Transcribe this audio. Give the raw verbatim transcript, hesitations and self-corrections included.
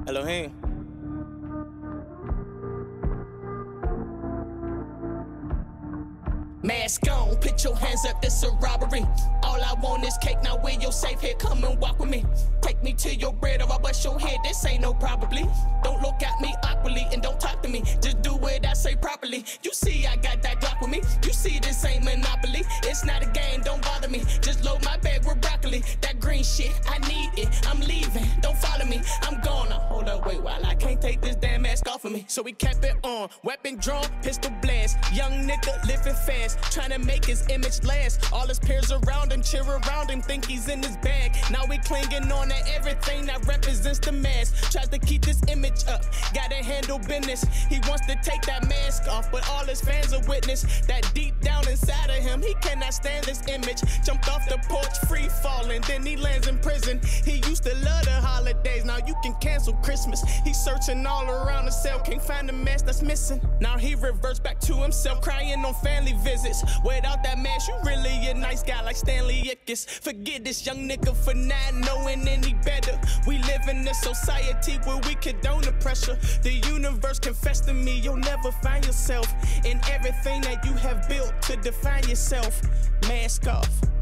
Elohim. Mask on, put your hands up, this a robbery. All I want is cake, now where your safe head, come and walk with me. Take me to your bread or I bust your head, this ain't no probably. Don't look at me awkwardly and don't talk to me, just do what I say properly. You see I got that Glock with me, you see this ain't Monopoly. It's not a game, don't bother me, just load my bag with broccoli. That green shit, I need it, I'm leaving, don't follow me, I'm gonna. Hold up, wait, while I can't take this damn mask off of me. So we kept it on, weapon drawn, pistol blast. Young nigga living fast, trying to make his image last. All his peers around him cheer around him, think he's in his bag. Now we clinging on to everything that represents the mask. Tries to keep this image up, gotta handle business. He wants to take that mask off, but all his fans are witness that deep down inside of him, he cannot stand this image. Jumped off the porch, free falling, then he lands in prison. He used to love the holidays, now you can cancel Christmas. He's searching all around the cell, can't find the mask that's missing. Now he reverts back to himself, crying on family visits. Without that mask, you really a nice guy like Stanley Ickus. Forget this young nigga for not knowing any better. We live in a society where we condone the pressure. The universe confessed to me, you'll never find yourself in everything that you have built to define yourself. Mask off.